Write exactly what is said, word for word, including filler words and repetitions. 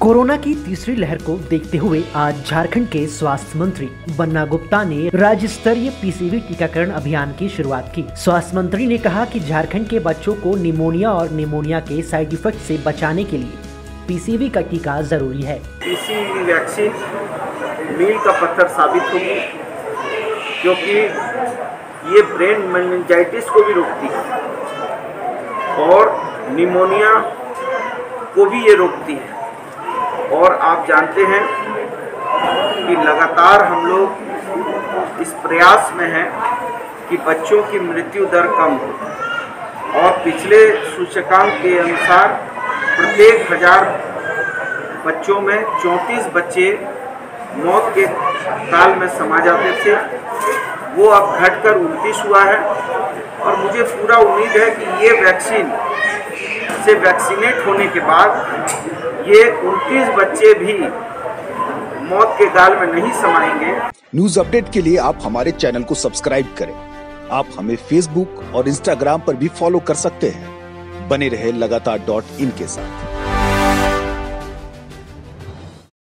Corona की तीसरी लहर को देखते हुए आज झारखंड के स्वास्थ्य मंत्री बन्ना गुप्ता ने राज्य स्तरीय पीसीवी टीकाकरण अभियान की शुरुआत की। स्वास्थ्य मंत्री ने कहा कि झारखंड के बच्चों को निमोनिया और निमोनिया के साइड इफेक्ट से बचाने के लिए पीसीवी का टीका जरूरी है। पीसीवी वैक्सीन मील का पत्थर साबित होगी, क्योंकि ये ब्रेन मेनिंजाइटिस को भी रोकती है और निमोनिया को भी ये रोकती है। और आप जानते हैं कि लगातार हम लोग इस प्रयास में हैं कि बच्चों की मृत्यु दर कम हो, और पिछले सूचकांक के अनुसार प्रत्येक हजार बच्चों में चौंतीस बच्चे मौत के काल में समा जाते थे, वो अब घटकर उनतीस हुआ है। और मुझे पूरा उम्मीद है कि ये वैक्सीन से वैक्सीनेट होने के बाद ये उनतीस बच्चे भी मौत के गाल में नहीं समाएंगे। न्यूज अपडेट के लिए आप हमारे चैनल को सब्सक्राइब करें। आप हमें फेसबुक और इंस्टाग्राम पर भी फॉलो कर सकते हैं। बने रहे लगातार डॉट इन के साथ।